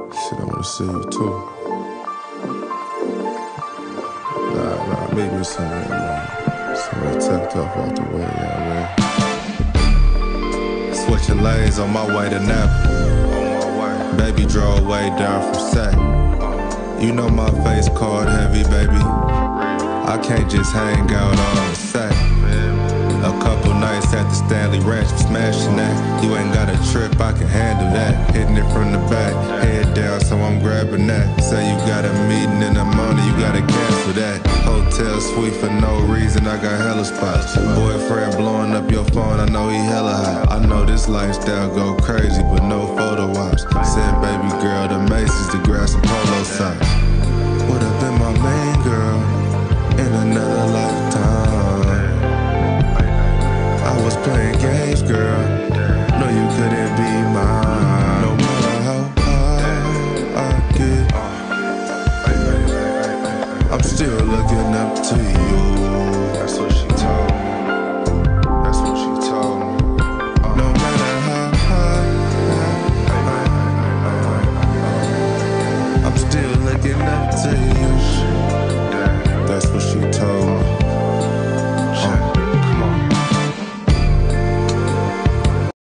Shit, I wanna see you too. Nah, meet me somewhere, man. Somewhere tucked off out the way, yeah, man. Switching lanes on my way to Napa. Baby drove way down from Sac. You know my face card heavy, baby. I can't just hang out on the Sac. A couple nights at the Stanley Ranch, I'm smashing that. You ain't got a trip, I can handle that. Hitting it from the back, head down, so I'm grabbing that. Say you got a meeting in the morning, you gotta cancel that. Hotel suite for no reason, I got hella spots. Boyfriend blowing up your phone, I know he hella hot. I know this lifestyle go crazy, but no photo ops. Send baby girl to Macy's to grab some polo socks. Would've been my main girl in another lifetime. I was playing games, girl. No, you couldn't be mine. No matter how high I get, I'm still looking up to you. That's what she told me.